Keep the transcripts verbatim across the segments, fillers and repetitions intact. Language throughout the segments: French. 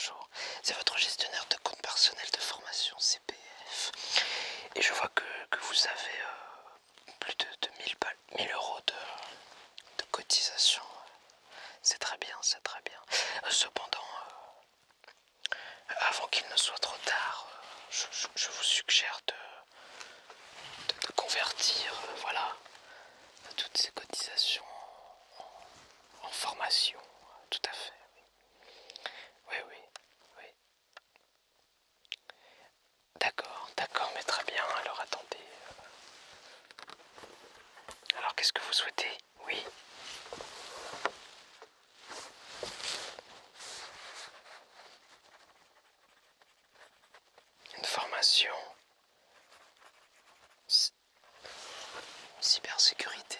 bonjour. C'est votre gestionnaire de compte personnel de formation C P F. Et je vois que, que vous avez euh, plus de, de mille euros de, de cotisation. C'est très bien, c'est très bien. Euh, cependant, euh, avant qu'il ne soit trop tard, euh, je, je, je vous suggère de, de, de convertir, euh, voilà, toutes ces cotisations en, en formation. Tout à fait. Oui, oui, oui. D'accord, d'accord, mais très bien. Alors attendez. Alors qu'est-ce que vous souhaitez? Oui. Une formation. C- cybersécurité.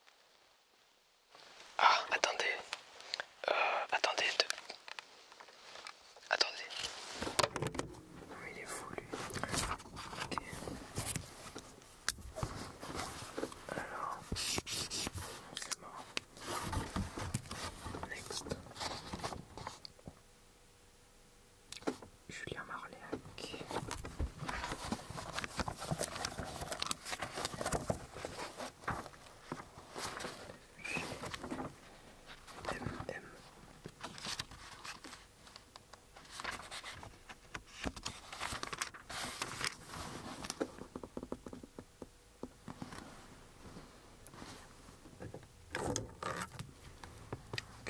Ah, attendez. Euh, attendez. De... Attendez. Oui, il est fou, lui. Ok. Alors. C'est mort. Next. Julien Marliac. M M. Ok.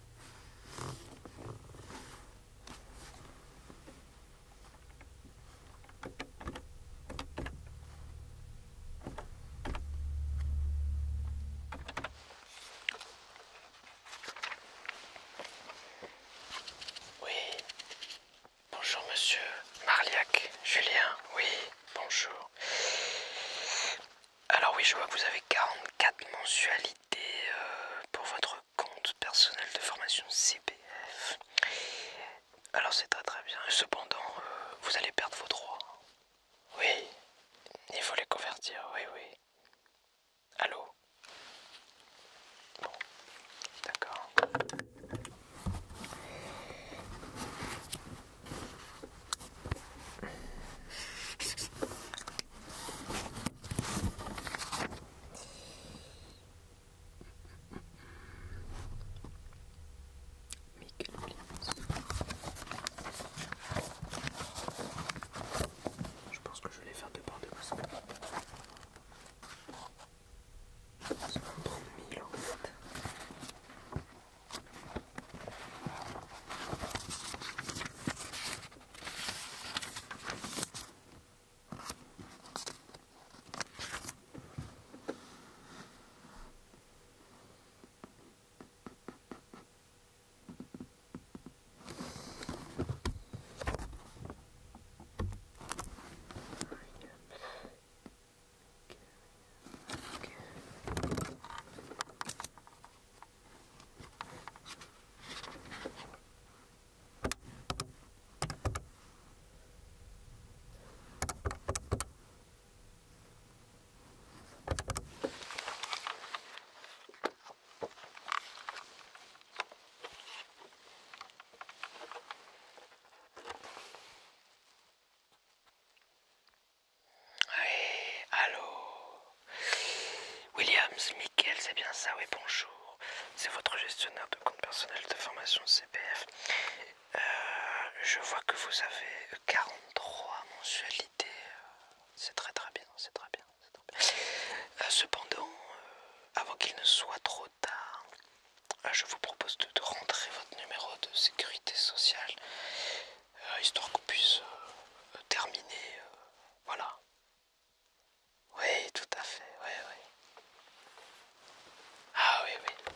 Oui. Bonjour monsieur Marliac. Julien. Oui. Bonjour. Alors oui, je vois que vous avez quarante-quatre mensualités euh, pour votre compte personnel de formation C P F. Alors c'est très très bien. Cependant, euh, vous allez perdre vos droits. Oui, il faut les convertir, oui, oui. Allô? Bon, d'accord. Michael Williams. Je pense que je vais les faire deux par deux parce que ça va me prendre mille en fait. Oui, allô? Williams, Michael, c'est bien ça, oui, bonjour. C'est votre gestionnaire de compte personnel de formation C P F. Euh, je vois que vous avez quarante-trois mensualités. C'est très très bien, c'est très bien. c'est très bien. Euh, cependant, euh, avant qu'il ne soit trop tard, euh, je vous propose de, de rentrer votre numéro de sécurité sociale, euh, histoire qu'on puisse euh, terminer. Euh, voilà. Oui, tout à fait, oui, oui. Ah oui, oui.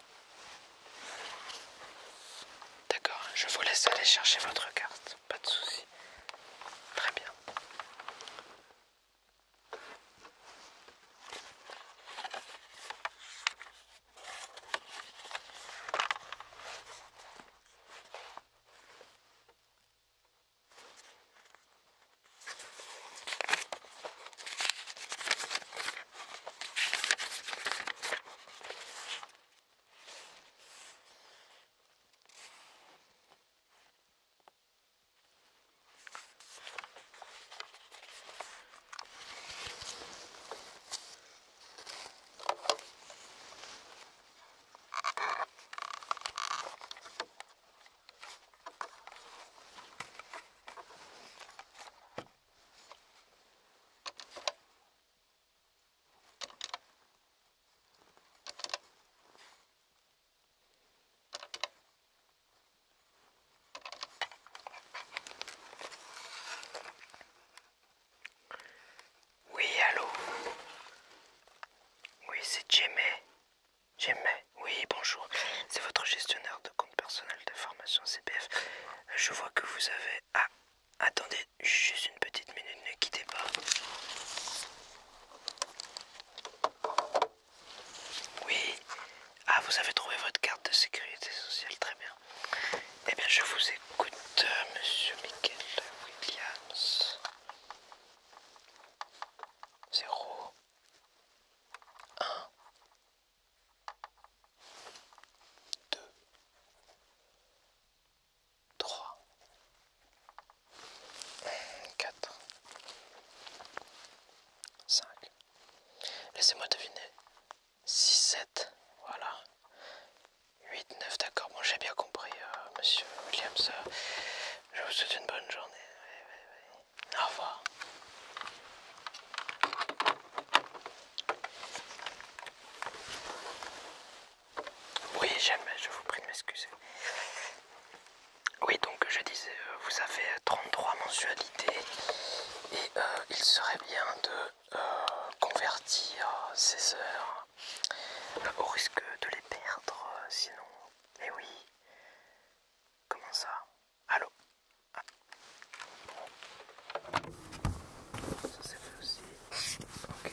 D'accord, je vous laisse aller chercher votre carte, pas de souci. Très bien. je vois que vous avez... Ah, attendez, juste une petite minute, ne quittez pas. Oui. Ah, vous avez trouvé votre carte de sécurité sociale, très bien. Eh bien, je vous écoute, euh, monsieur Michael Williams. Zéro. Un. Deux. Trois. Quatre. Cinq. Laissez-moi deviner. Six, sept. Voilà. Huit, neuf, d'accord. Bon, j'ai bien compris, euh, monsieur Williams. Euh, je vous souhaite une bonne journée. Oui, oui, oui. Au revoir. Oui, jamais, je vous prie de m'excuser. Oui, donc je disais, euh, vous avez trente-trois mensualités et euh, il serait bien de euh, convertir ces heures euh, au risque de les perdre, euh, sinon. Mais oui, comment ça? Allô? Ah. Ça c'est fait aussi. Ok.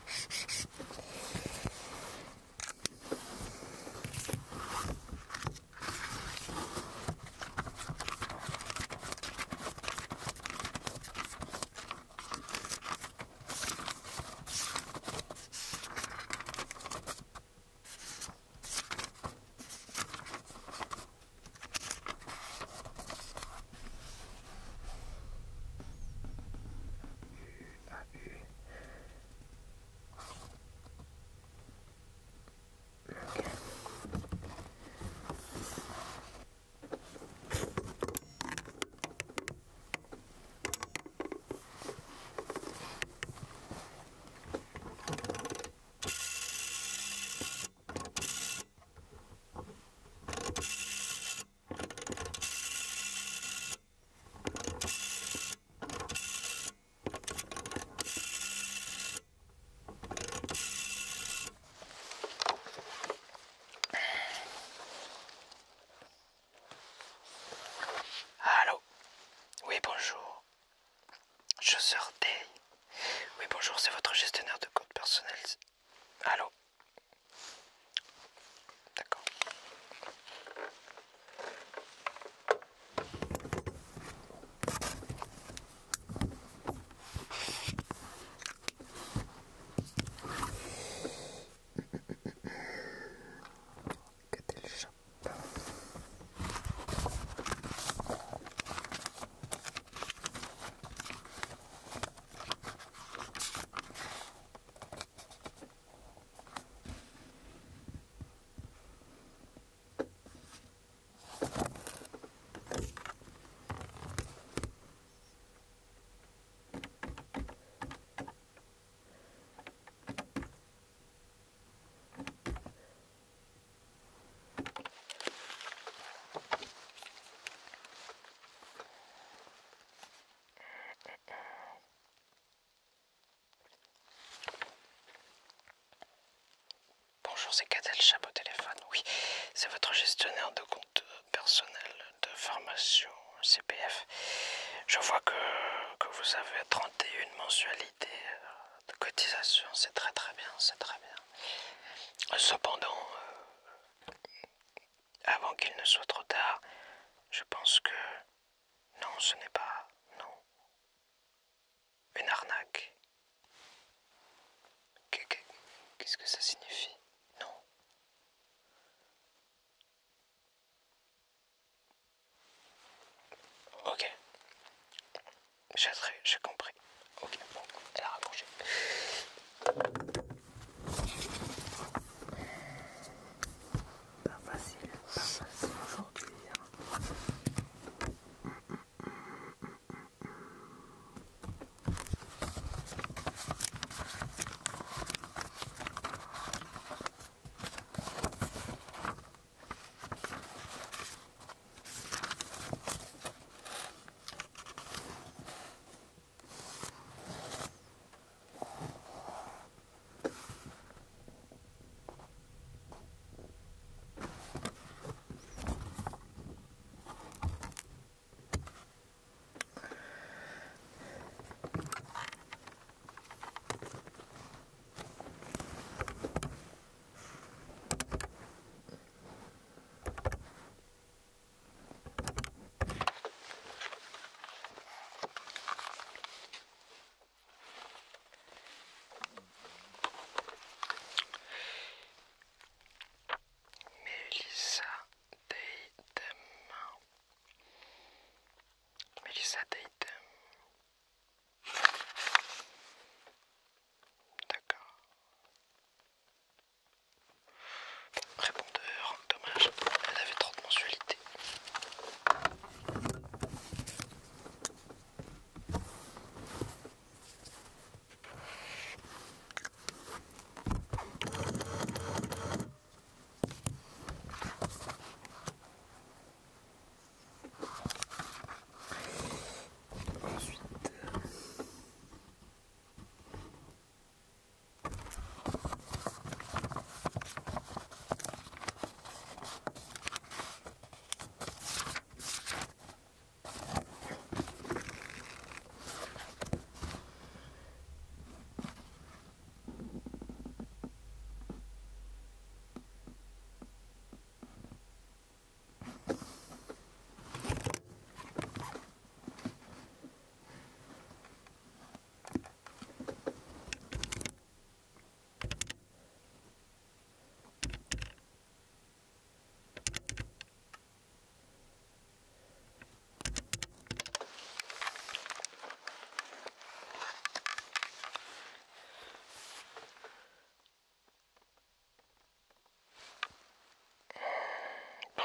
Allô? Oui, bonjour. Je sortais. Oui, bonjour, c'est votre gestionnaire de compte personnel. Allô? D'accord. Qu'a-t-elle échappé? Bonjour, c'est Catel Chap au téléphone. Oui, c'est votre gestionnaire de compte personnel de formation C P F. Je vois que, que vous avez trente et une mensualités de cotisation. C'est très très bien, c'est très bien. Cependant, euh, avant qu'il ne soit trop tard, je pense que non, ce n'est pas, non, une arnaque. Qu'est-ce que ça signifie? Non. Ok. J'ai j'ai compris. Ok, bon, elle a raccroché. Pas facile, pas facile aujourd'hui.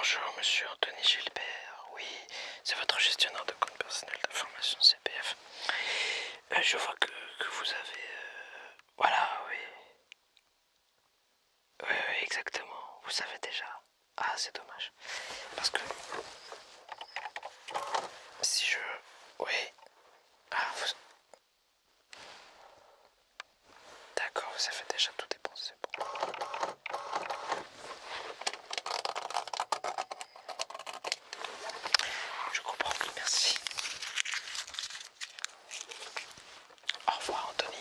bonjour, monsieur Anthony Gilbert. Oui, c'est votre gestionnaire de compte personnel d'information C P F. Euh, je vois que, que vous avez... euh, Voilà, oui. Oui, oui, exactement. Vous savez déjà. Ah, c'est dommage. Parce que... Si je... Oui. Ah, vous... D'accord, vous avez déjà tout dépensé. Bon. Je comprends, merci. Au revoir, Anthony.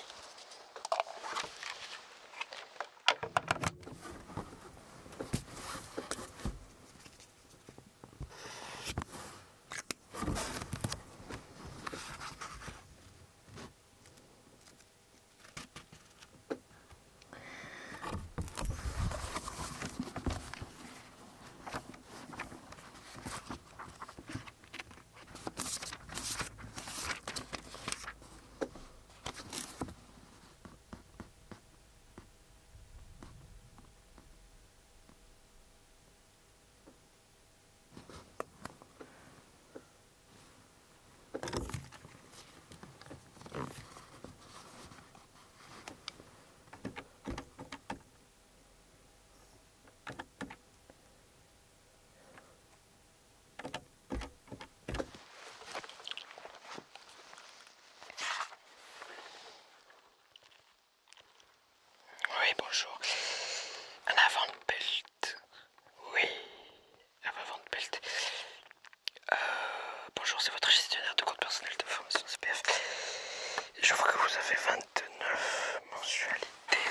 Oui, bonjour. Un avant de belt. Oui, un avant de belt. Euh, bonjour, c'est votre gestionnaire de compte personnel de formation C P F. Je vois que vous avez vingt-neuf mensualités.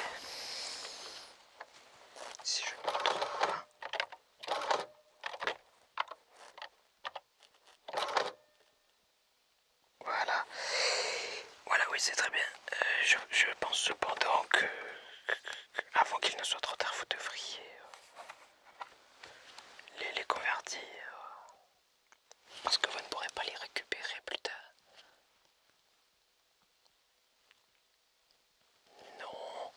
Si je ne me trompe pas. Voilà. Voilà, oui, c'est très bien. Euh, je, je pense cependant que, que- que- avant qu'il ne soit trop tard, vous devriez euh, les, les convertir. Parce que vous ne pourrez pas les récupérer plus tard. Non.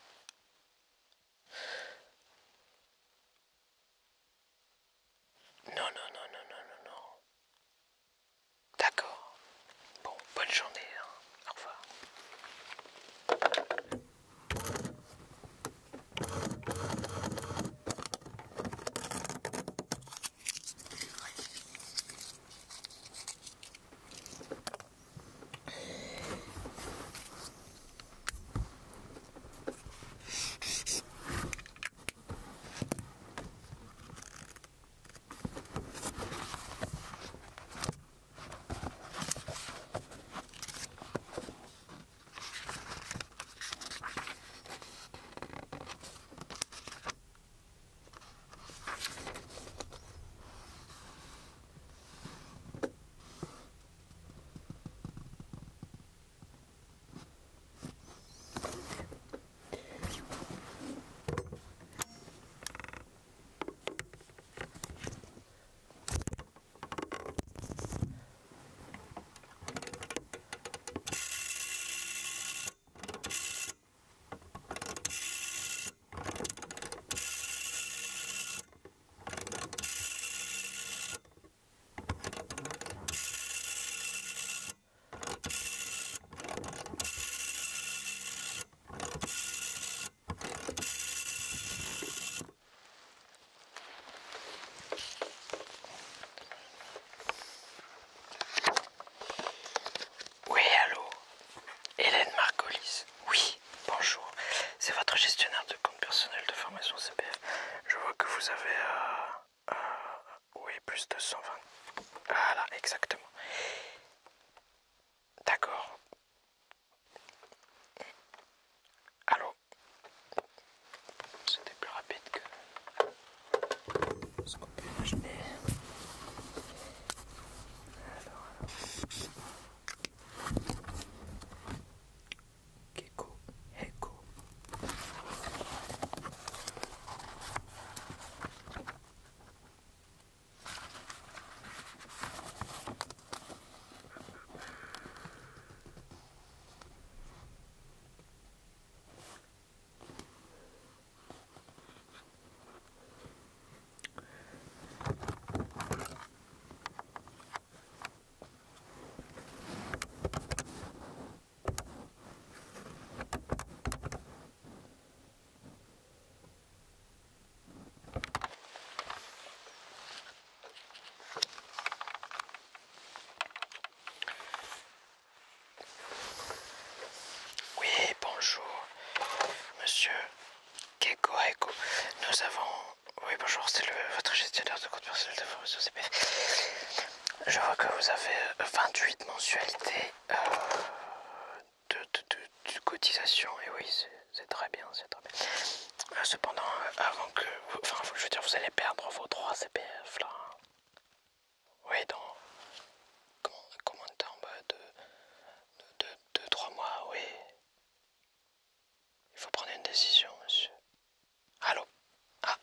Non, non, non, non, non, non, non. D'accord. Bon, bonne journée. Hein. Au revoir. Oui, allô. Hélène Margolis. Oui, bonjour. C'est votre gestionnaire de compte personnel de formation C P F. Je vois que vous avez... Euh, euh, oui, plus de cent vingt. Voilà, exactement. D'accord. Allô. C'était plus rapide que ce qu'on peut imaginer. Alors, alors. Gecko, Echo. vous avez vingt-huit mensualités euh, de, de, de, de cotisation, et oui, c'est très bien, c'est très bien. Euh, cependant, euh, avant que, enfin, je veux dire, vous allez perdre vos droits C P F là. Oui, dans comment, combien de temps? Bah, de, de, de, de trois mois, oui. Il faut prendre une décision, monsieur. Allô? Ah.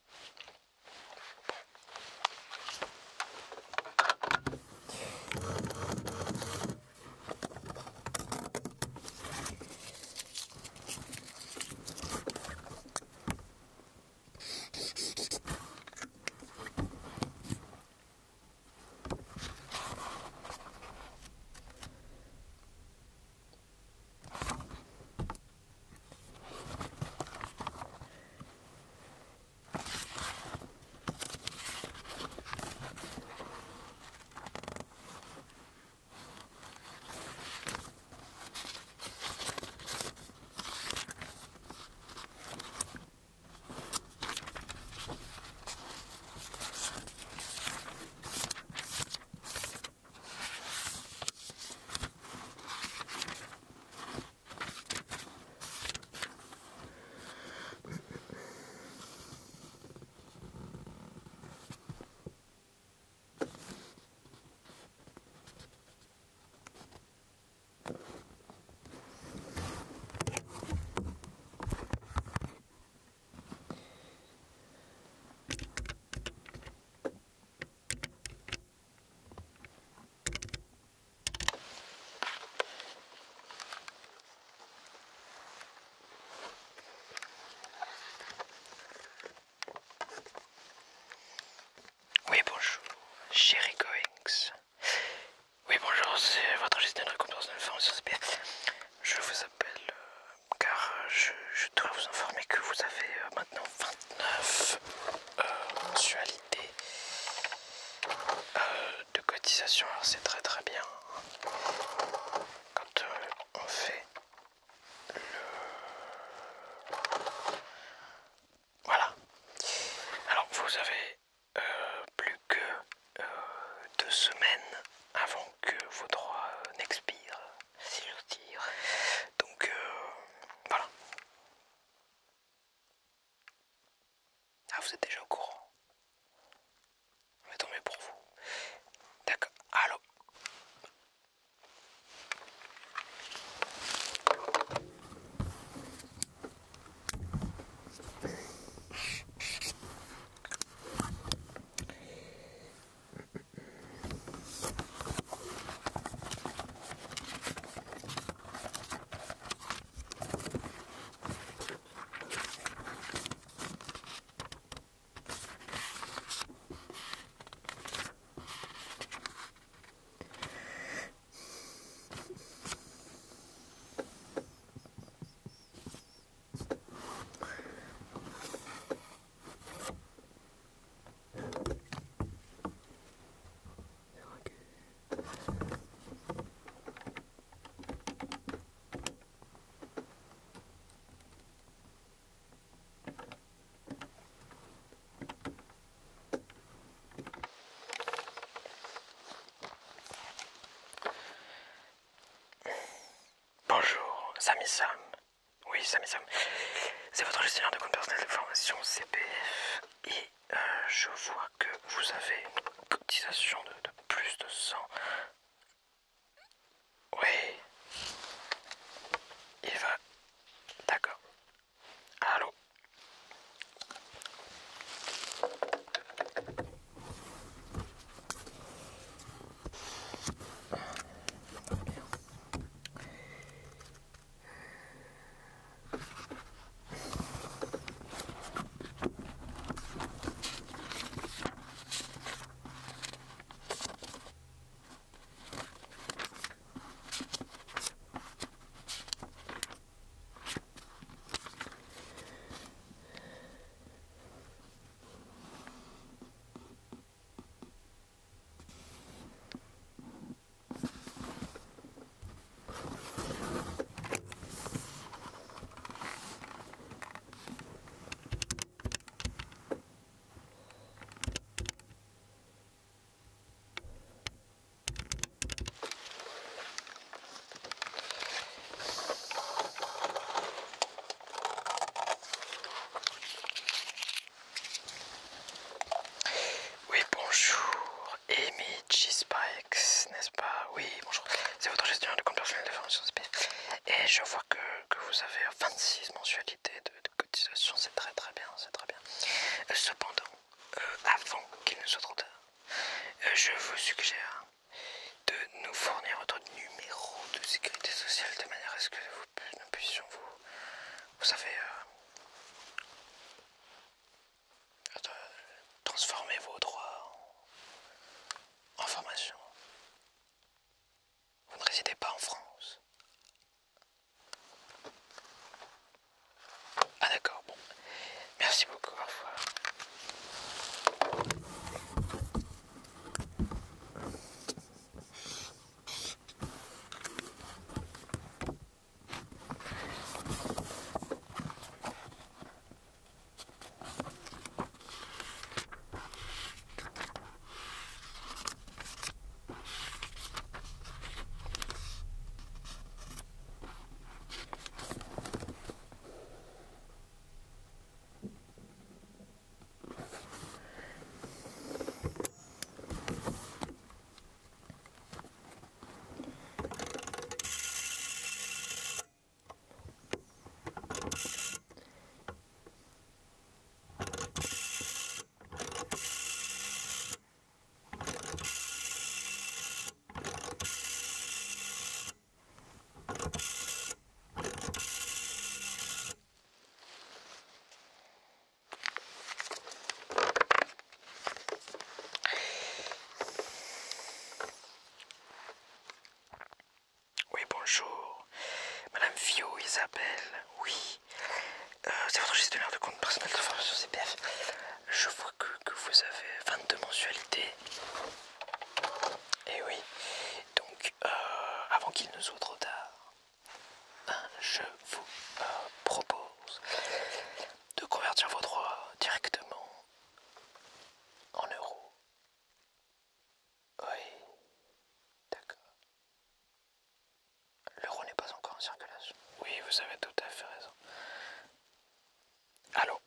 Oui, bonjour, Chéri Goings. Oui, bonjour, c'est votre gestionnaire de compte personnel de formation C P F. Je vous appelle euh, car euh, je, je dois vous informer que vous avez euh, maintenant vingt-neuf euh, mensualités euh, de cotisation. Alors, c'est très très bien. Quand euh, on fait le... Voilà. Alors, vous avez euh, plus que euh, deux semaines avant que vos droits euh, n'expirent, si j'ose dire. Donc, euh, voilà. Ah, vous êtes déjà au courant. Mais tant mieux pour vous. D'accord. Allô? Bonjour, Sami Sam. Oui, Sami Sam. C'est votre gestionnaire de compte personnel de formation C P F. Et euh, je vois que vous avez une cotisation de, de plus de cent. Oui. Il va... D'accord. Allô? Bah oui, bonjour. C'est votre gestionnaire de compte personnel de formation C P F. Et je vois que, que vous avez vingt-six mensualités de, de cotisation. C'est très très bien, c'est très bien. Euh, cependant, euh, avant qu'il ne soit trop tard, euh, je vous suggère de nous fournir votre numéro de sécurité sociale de manière à ce que vous, nous puissions vous, vous savez, euh, transformer vos droits en, en formation. Vous ne résidez pas en France. Ah d'accord, bon. Merci beaucoup, au revoir. Oui, bonjour. Madame Fio, Isabelle, oui. Euh, c'est votre gestionnaire de compte personnel de formation C P F. Je vois que, que vous avez vingt-deux mensualités. Et oui, donc euh, avant qu'il ne soit trop tard, hein, je vous euh, propose de convertir vos droits directement en euros. Oui, d'accord. L'euro n'est pas encore en circulation. Oui, vous avez tout à fait raison. Allô?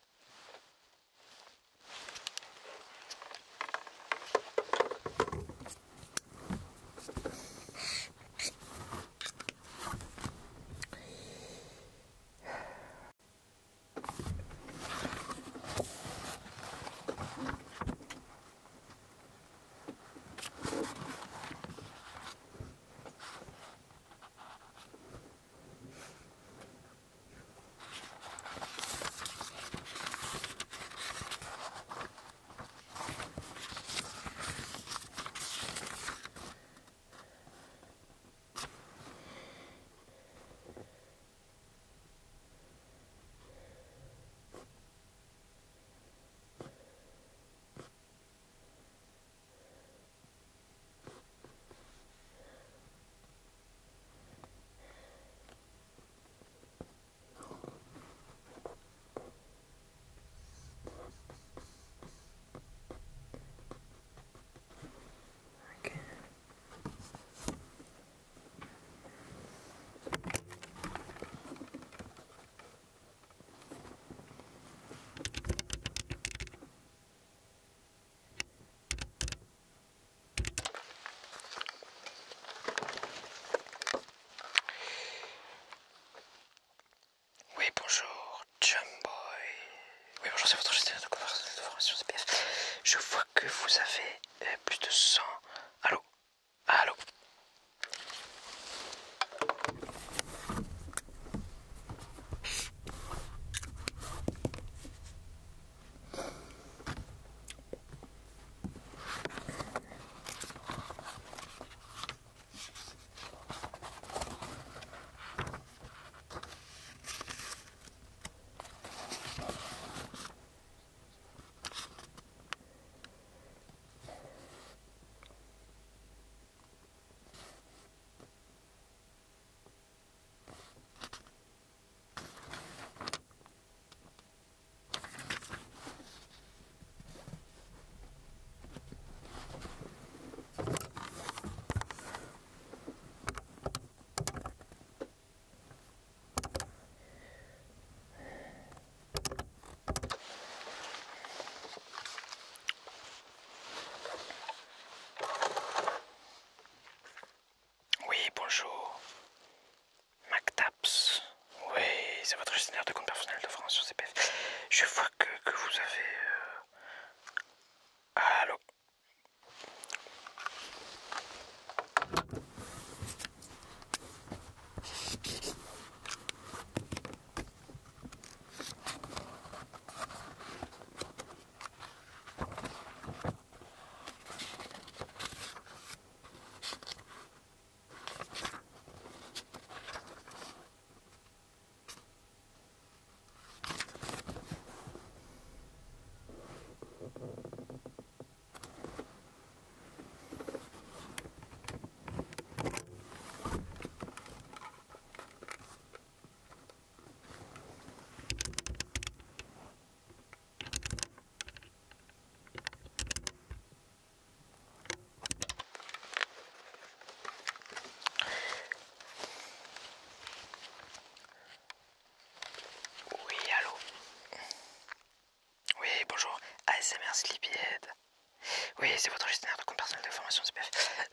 Oui, bonjour, Jumboy. Oui, bonjour, c'est votre gestionnaire de compte personnel de formation C P F. Je vois que vous avez euh, plus de cent. Allô? Allô?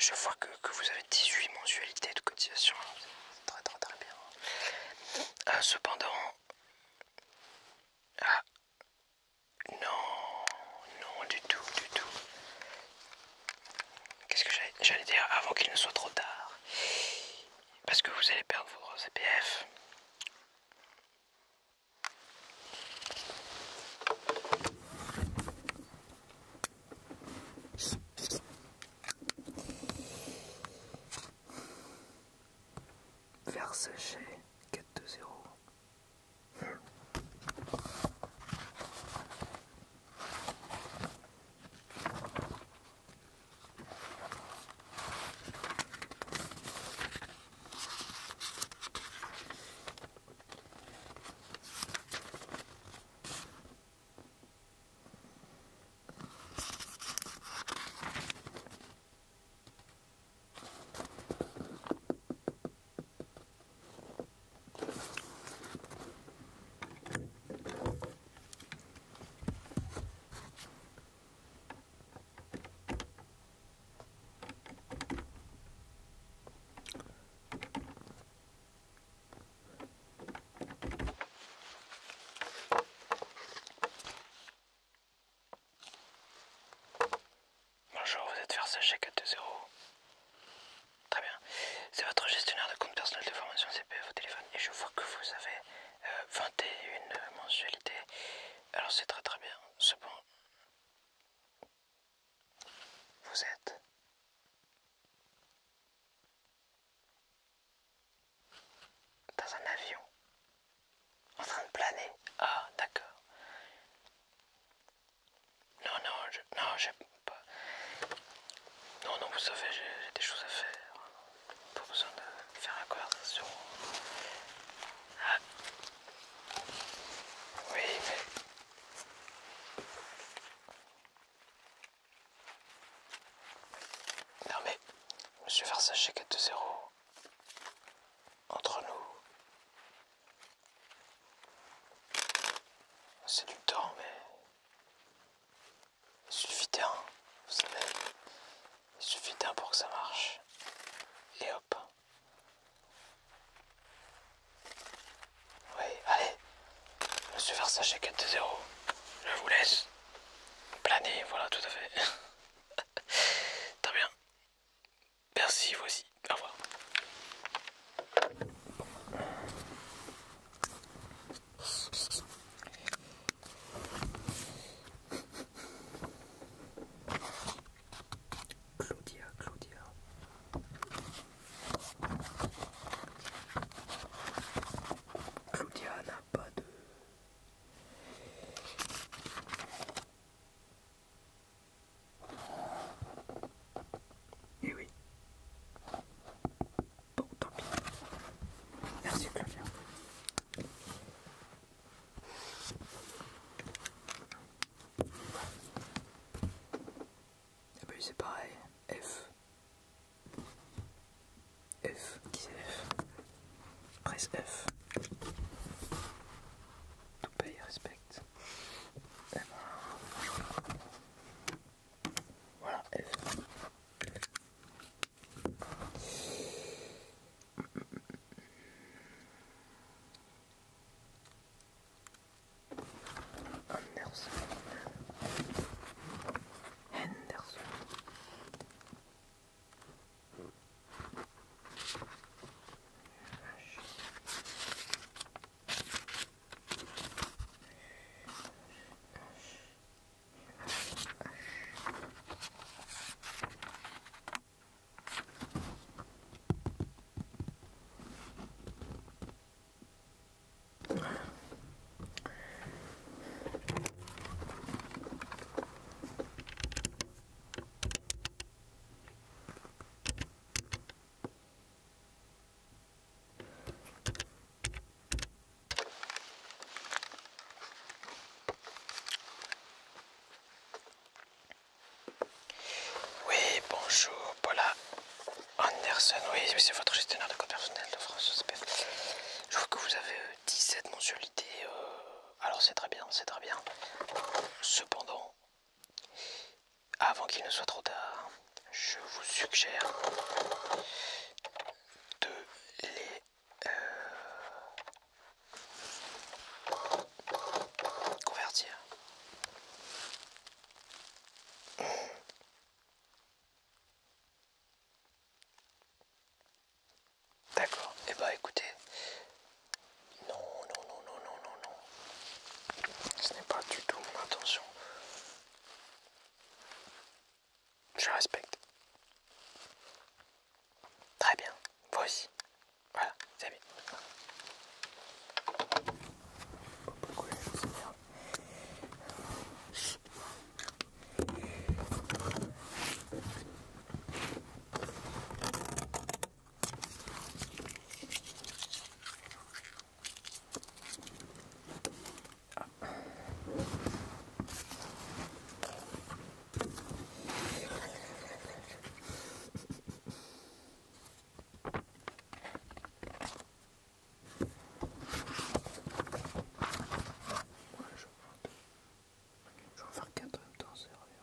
je vois que, que vous avez dix-huit mensualités de cotisation. C'est très très très bien. Euh, cependant... Ah, non, non du tout, du tout. Qu'est-ce que j'allais j'allais dire avant qu'il ne soit trop tard? Parce que vous allez perdre votre C P F. Verse chez quatre deux zéro. Bonjour, vous êtes Versace chez quatre deux zéro. Très bien. C'est votre gestionnaire de compte personnel de formation C P F au téléphone et je vois que vous avez euh, vingt et une mensualités. Alors c'est très très bien. Cependant, vous êtes dans un avion en train de planer. Ah, d'accord. Non, non, je, non, j'ai pas. Non, non, vous savez, j'ai j'ai des choses à faire. Pas besoin de faire la conversation. Ah, oui, mais. Non, mais, monsieur Versace chez quatre deux zéro, entre nous, c'est du temps, mais. Il suffit d'un, vous savez. Il suffit d'un pour que ça marche. Et hop. Oui, allez. Monsieur Versace chez quatre deux zéro, je vous laisse planer, voilà, tout à fait. Très bien. Merci, vous aussi. Au revoir. Claudia, Claudia. Claudia n'a pas de... Eh oui. Bon, tant pis. Merci, Claudia. Eh ben, c'est pareil. F. F. Qui c'est F? Presse F. Tout paye, respecte. Eh ben, voilà, F. Anderson. Henderson. Oui, bonjour, Paula Anderson. Oui, c'est votre gestionnaire de compte personnel de France C P F. Je vois que vous avez euh, dix-sept mensualités. Euh, alors c'est très bien, c'est très bien. Cependant, avant qu'il ne soit trop tard, je vous suggère de les euh, convertir. D'accord. Et bah écoutez, non, non, non, non, non, non, non. Ce n'est pas du tout mon intention. Je respecte. Très bien. Vous aussi. Voilà, c'est bien. Je vais en faire quatre en même temps, c'est rien.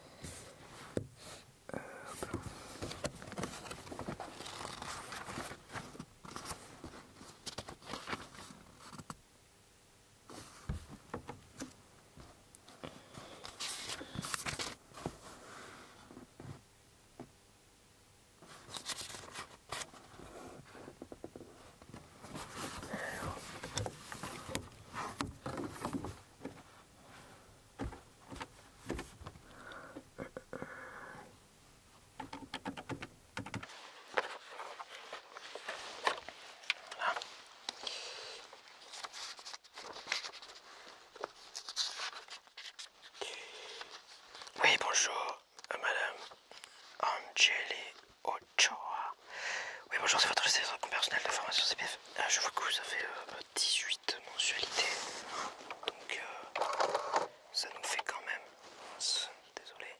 Oui, bonjour, euh, madame Angeli Ochoa. Oui, bonjour, c'est votre gestionnaire personnel de formation C P F. Euh, je vois que vous avez euh, dix-huit mensualités. Donc, euh, ça nous fait quand même. Désolé.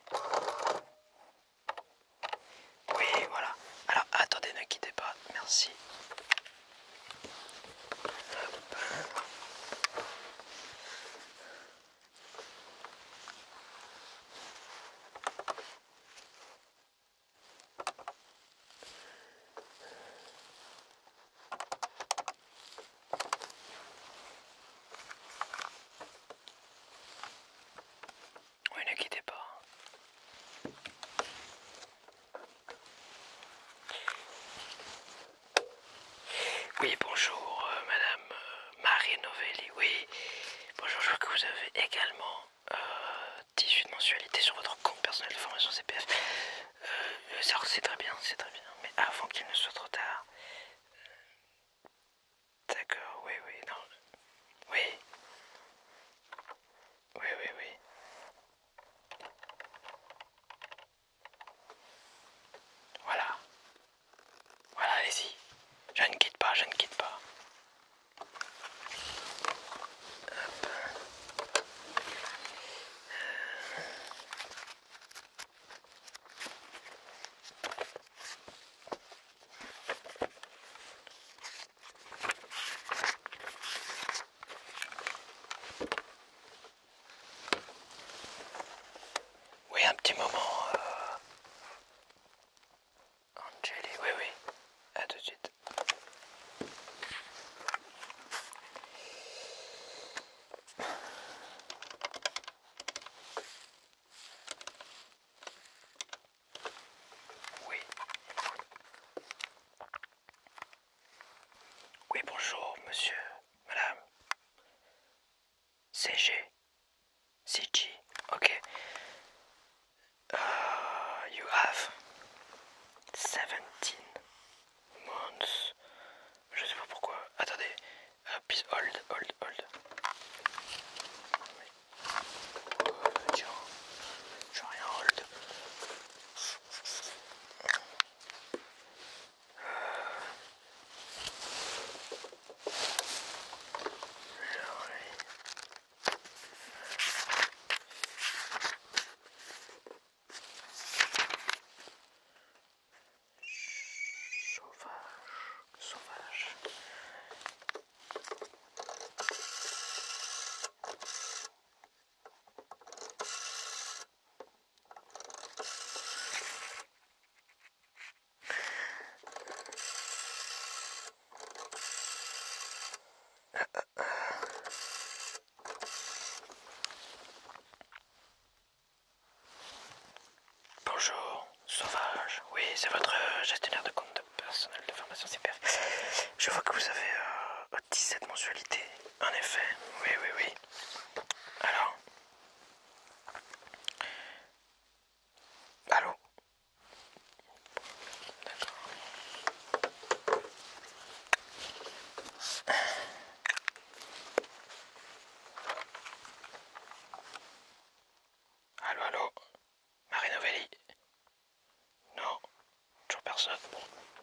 Oui, voilà. Alors, attendez, ne quittez pas. Merci. Hop. Oui, ne quittez pas. Oui, bonjour, euh, madame euh, Marie Novelli. Oui, bonjour, je vois que vous avez également euh, dix-huit mensualités sur votre compte personnel de formation C P F. Euh, ça, c'est très bien, c'est très bien. Mais avant qu'il ne soit trop tard. D'accord, oui, oui, non. Oui. Oui, oui, oui. Voilà. Voilà, allez-y. Je ne quitte pas, je ne quitte pas. Hop. Oui, un petit moment. Euh... Angeli, oui, oui. À tout de suite. c'est votre euh, gestionnaire de compte personnel de formation C P F. Je vois que vous avez euh, dix-sept mensualités. En effet, oui, oui, oui. Alors, allô? D'accord. Allô, allô? Marie Novelli? Non, toujours personne. Bon.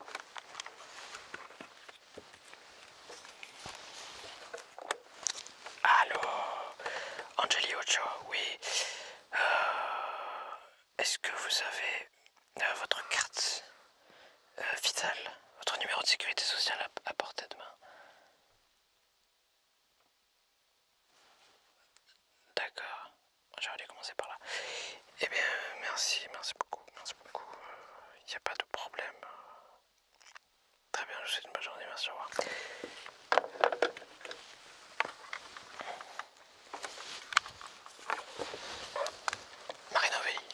Allô? Angeli Ocho, oui. Euh, Est-ce que vous avez euh, votre carte euh, vitale, votre numéro de sécurité sociale à, à portée de main? D'accord. J'aurais dû commencer par là. Eh bien, merci, merci beaucoup, merci beaucoup. Il n'y a pas de problème. Très bien, je vous souhaite une bonne journée, merci, au revoir. Marie Novelli.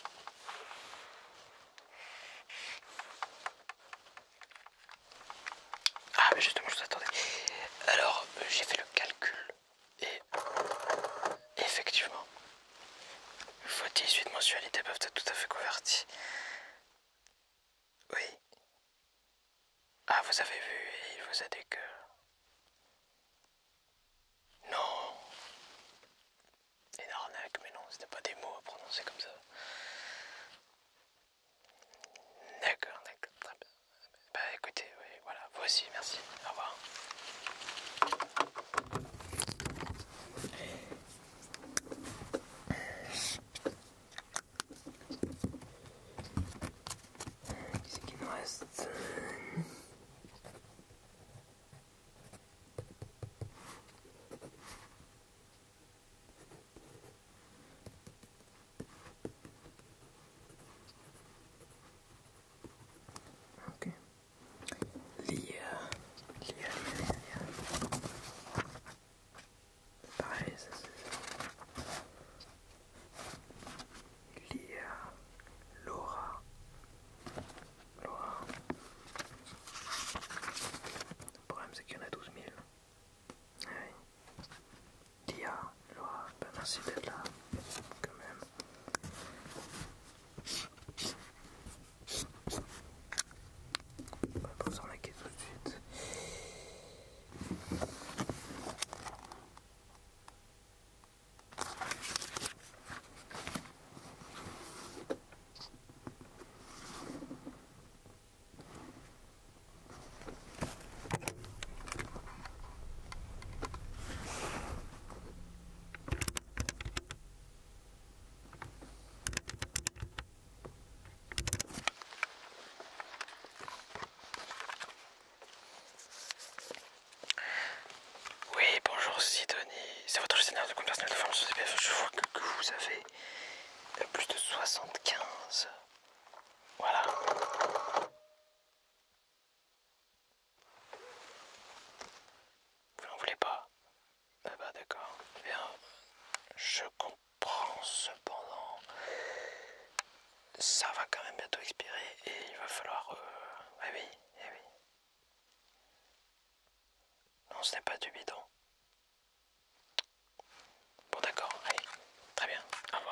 Ah, mais justement, je vous attendais. Alors, euh, j'ai fait le calcul. Et effectivement, vos dix-huit mensualités peuvent être tout à fait converties. Oui. Ah, vous avez vu, et il vous a dit que... Non. Une arnaque, mais non, c'était pas des mots à prononcer comme ça. D'accord, d'accord, très bien. Bah écoutez, oui, voilà, vous aussi, merci. Au revoir. Qu'est-ce qu'il nous reste? Ok. L'I A. L'I A, l'I A, l'I A. Pareil, ça c'est... L'I A. Laura. Laura. Le problème c'est qu'il y en a douze mille. Ah oui. L'I A. Laura. Bah merci d'être là. Quand même. On va pas vous arnaquer tout de suite. Oui, bonjour Sidonie. C'est votre gestionnaire de compte personnel de formation C P F. Je vois que, que vous avez euh, plus de soixante-quinze. Voilà. Vous n'en voulez pas? Ah bah d'accord. Eh bien, je comprends cependant. Ça va quand même bientôt expirer et il va falloir... Euh... Eh oui, eh oui. Non, ce n'est pas du bidon. Bon d'accord, allez. Très bien, au revoir.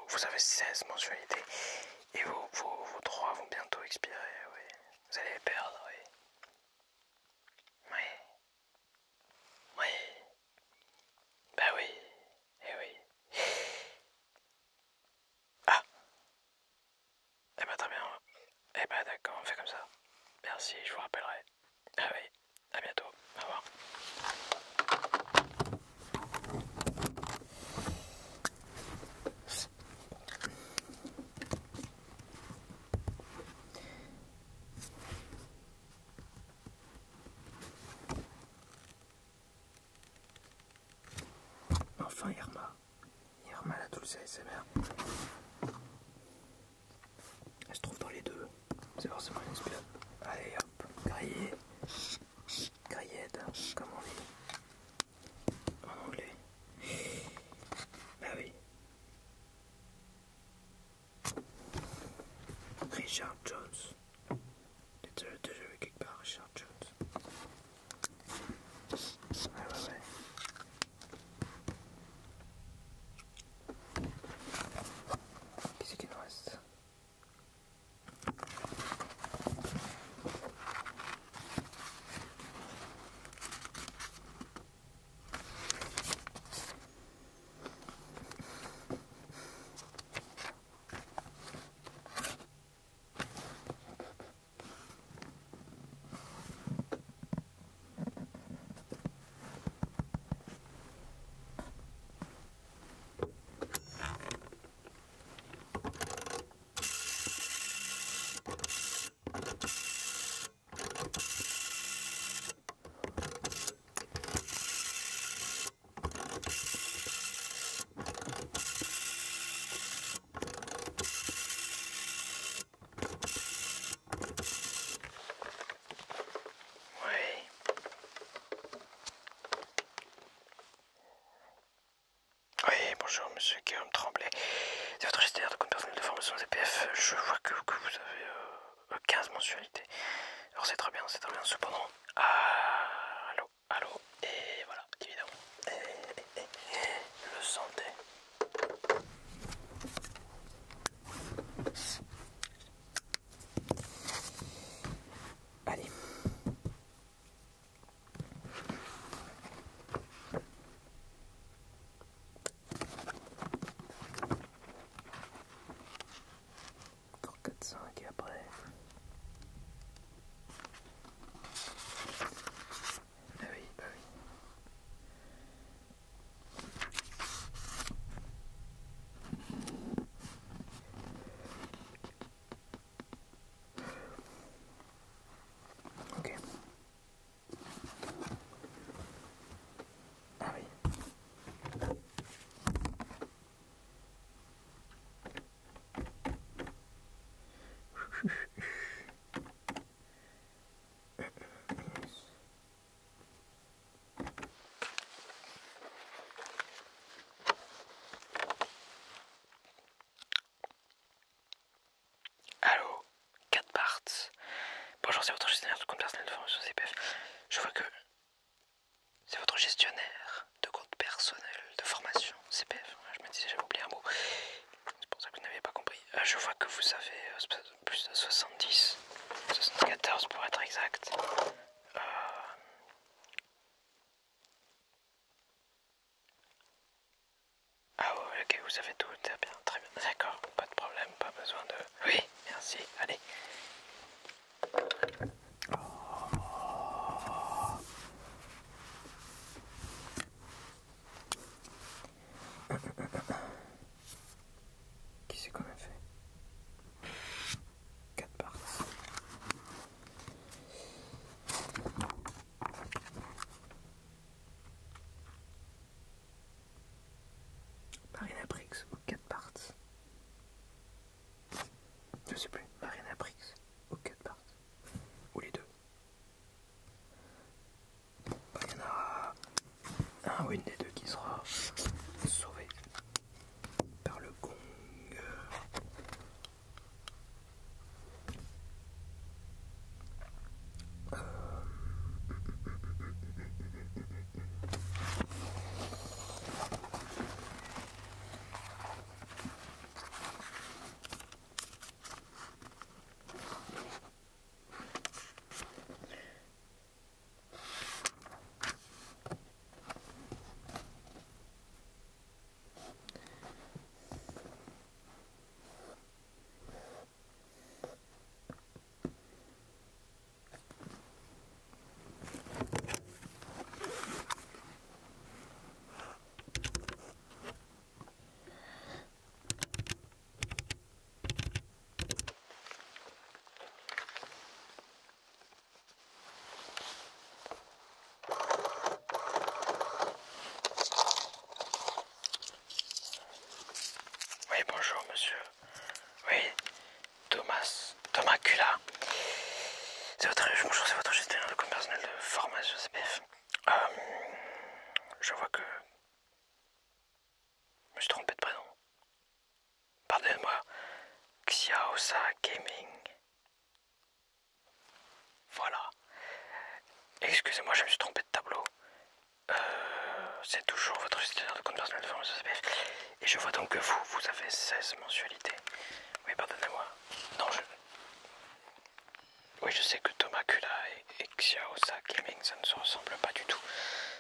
vous avez seize mensualités. Et vos, vos, vos droits vont bientôt expirer, oui. Vous allez les perdre, oui. Oui. Oui. Bah oui. Eh oui. Ah. Eh bah très bien. Eh bah d'accord, on fait comme ça. Merci, je vous rappellerai. Ah oui. À bientôt. Au revoir. Enfin Irma. Irma la Dulce A S M R. Elle se trouve dans les deux. C'est forcément une espionne. Allez hop. Grillé. Grillette, comme on dit. En anglais. Bah oui. Richard Jones. Littérature quelque part, Richard Jones. Ouais, ouais, ouais. Qu'est-ce qu'il nous reste? Oui, bonjour monsieur Guillaume Tremblay. C'est votre gestionnaire de compte personnel de formation C P F. Je vois que, que vous avez euh, quinze mensualités. Alors c'est très bien, c'est très bien. Cependant, ah, allô, allô, et voilà, évidemment. Et, et, et, le santé. Allez. Encore quatre cinq et après. Ah oui, bah oui. Ok. Ah oui. Allô, quatre Barts. Bonjour, c'est votre gestionnaire de compte personnel de formation C P F. Je vois que c'est votre gestionnaire de compte personnel de formation C P F. Je me disais, j'avais oublié un mot. C'est pour ça que vous n'avez pas compris. Euh, je vois que vous avez euh, plus de soixante-dix, soixante-quatorze pour être exact. Euh... Ah ouais, ok, vous avez tout, très bien, très bien. D'accord, pas de problème, pas besoin de... Oui, merci, allez. Qui c'est qu'on a fait? quatre parts. Marina Prix ou quatre parts. Je sais plus, Marina Prix. bonjour monsieur. Oui, Thomas, Thomas Cula. C'est votre, bonjour, c'est votre gestionnaire de compte personnel de formation C P F. Euh, je vois que je me suis trompé de prénom. Pardonnez-moi. Xiaosa Gaming. Voilà. Excusez-moi, je me suis trompé de tableau. Euh, c'est toujours votre gestionnaire de compte personnel de formation C P F. Et je vois donc que vous, vous avez seize mensualités. Oui, pardonnez-moi. Non, je... Oui, je sais que Thomas Kula et, et Xiaosa Gaming, ça ne se ressemble pas du tout.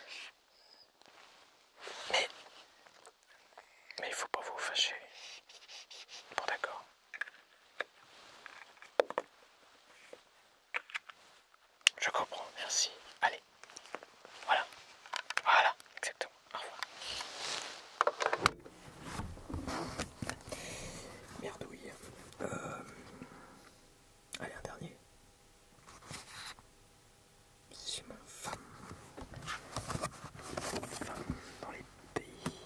Mais... Mais il faut pas vous fâcher. Bon, d'accord. Je comprends, merci. Allez. Voilà. Voilà, exactement. Au revoir. Merdouille. Euh... Allez, un dernier. Simon Femme. Femme dans les pays.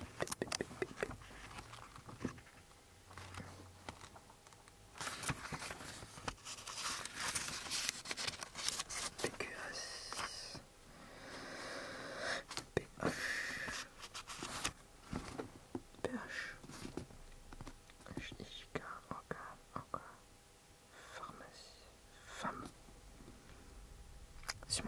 P Q S. P H. P H. H I K. Encore. Encore. Pharmacie. Femme. Simon.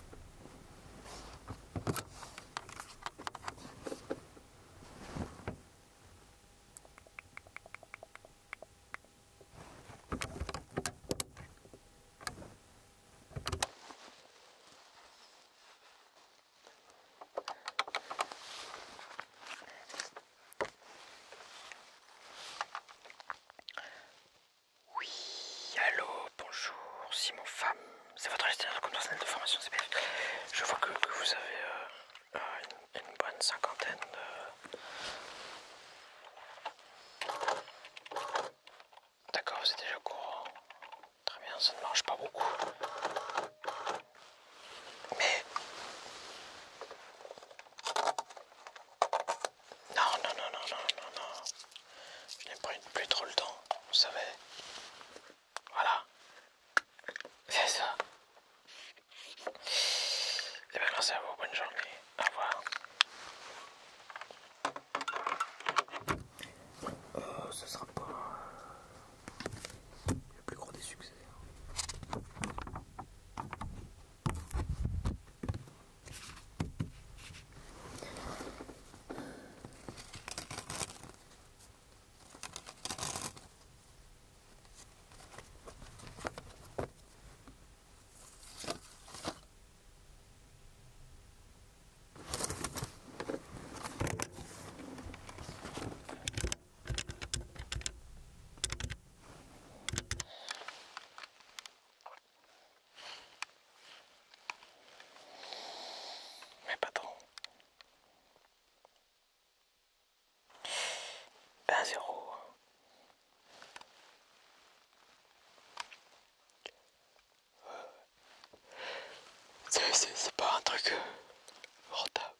Oui, allô, bonjour, Simon Femme. C'est votre gestionnaire de compte personnel de formation C P F. Je vois que, que vous avez euh, une, une bonne cinquantaine de... D'accord, vous êtes déjà au courant. Très bien, ça ne marche pas beaucoup. Mais... Non, non, non, non, non, non, non. Je n'ai plus, plus trop le temps, vous savez. Voilà. C'est ça. Eh bien, merci à vous. Bonne journée. Au revoir. Euh, ce sera pas le plus gros des succès. Mais pas trop. Ben zéro. C'est pas un truc euh, rentable.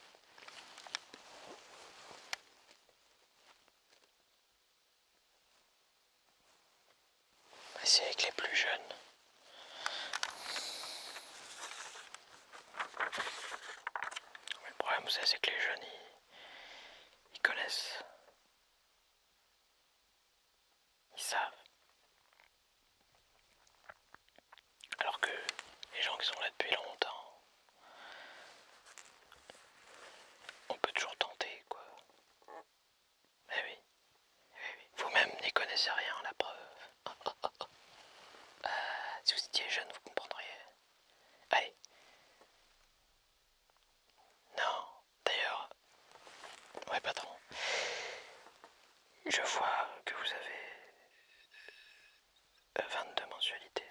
Mais c'est avec les plus jeunes. Mais le problème, vous savez, c'est que les jeunes, ils, ils connaissent. Ils savent. Alors que les gens qui sont là depuis longtemps, on peut toujours tenter, quoi. Mais oui, oui, oui. Vous-même n'y connaissez rien, la preuve. Oh, oh, oh, oh. Euh, si vous étiez jeune, vous comprendriez. Allez. Non, d'ailleurs, ouais, patron. Je vois que vous avez vingt-deux mensualités.